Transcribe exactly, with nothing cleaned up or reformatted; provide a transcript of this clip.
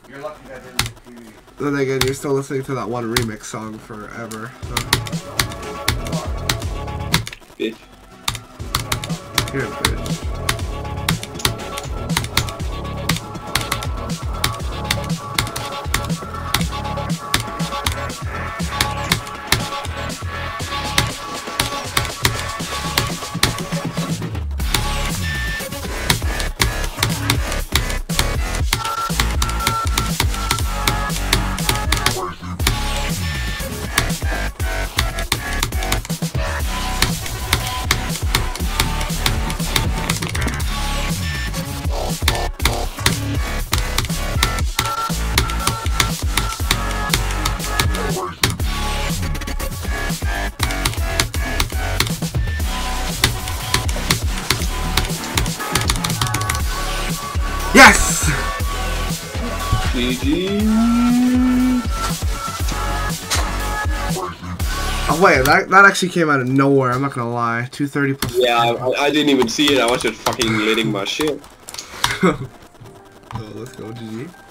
You're lucky that didn't hit T V. Then again, you're still listening to that one remix song forever. So. Bitch. You're a bitch. Yes! G G. Oh wait, that, that actually came out of nowhere, I'm not gonna lie. two thirty plus. Yeah, I, I didn't even see it, I was just fucking letting my shit. Oh, let's go, G G.